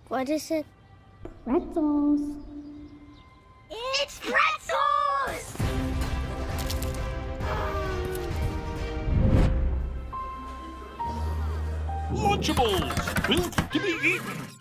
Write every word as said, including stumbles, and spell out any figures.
What is it? Pretzels. It's pretzels! Lunchables, built to be eaten.